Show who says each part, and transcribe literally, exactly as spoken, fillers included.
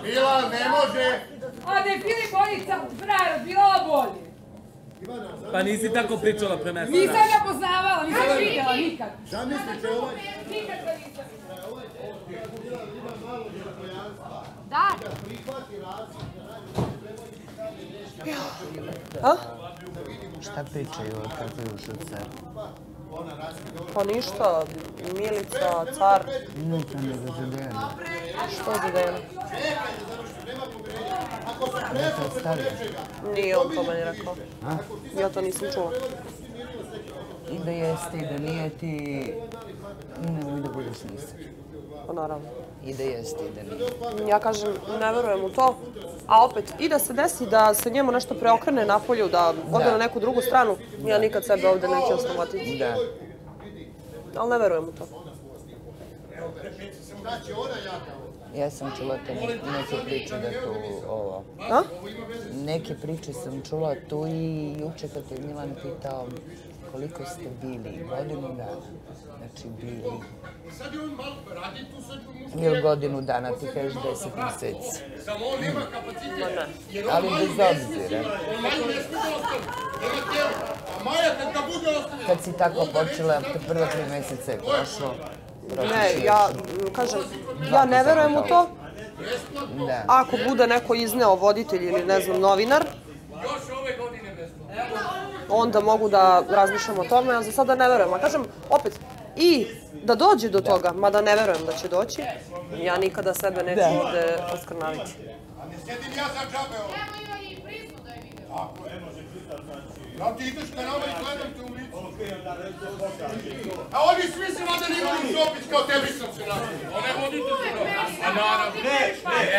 Speaker 1: Bila, ne može!
Speaker 2: A da je Filip Bojica, frajer, bilo bolje.
Speaker 3: Pa nisi tako pričala pre mesta.
Speaker 2: Nisam ga poznavala, nisam ga vidjela nikad.
Speaker 1: Zamislite ovaj...
Speaker 2: Nikad ga nisam vidjela.
Speaker 1: Ovaj ovdje ima malo vjerobojanstva.
Speaker 2: Da.
Speaker 1: Da prihvati razlog, da radi
Speaker 4: A? Šta pričaju kad je ušao car?
Speaker 5: Pa ništa, Milica, car.
Speaker 4: Ništa ne za Dejana.
Speaker 5: Što za Dejana?
Speaker 4: Ja to stavio.
Speaker 5: Nije on to meni rekao. Ja to nisam čula.
Speaker 4: I da jeste, i da nije ti... Nemoj da budeš nisak.
Speaker 5: Pa naravno.
Speaker 4: I da jeste, i da nije.
Speaker 5: Ja kažem, ne verujem u to. A opet, i da se desi da se njemu nešto preokrene na polju, da ode na neku drugu stranu, ja nikad sebe ovde neću osnovati.
Speaker 4: Da.
Speaker 5: Ali ne verujem u to.
Speaker 4: Ja sam čula te neke priče da tu ovo...
Speaker 5: A?
Speaker 4: Neke priče sam čula tu i juče kad je Milan pitao koliko ste bili, godinu dana. Znači bili... Ili godinu dana, ti kažeš deset mjeseci.
Speaker 5: Ma ne.
Speaker 4: Ali bez obzira. Kad si tako počela, te prva tri mjeseca je prošlo.
Speaker 5: Ne, ja kažem, ja ne verujem u to.
Speaker 4: Da.
Speaker 5: Ako bude neko izneo voditelj ili ne znam novinar, onda mogu da razmišljam o tome, a za sada ne verujem. A kažem, opet, i da dođe do toga, mada ne verujem da će doći, ja nikada sebe neću ovde oskrnaviti.
Speaker 1: Ja ti ideš kanala i gledam te u licu. A oni svi se vada ne imaju Šopić kao tebi sam se napravio. One vodite se. A naravno.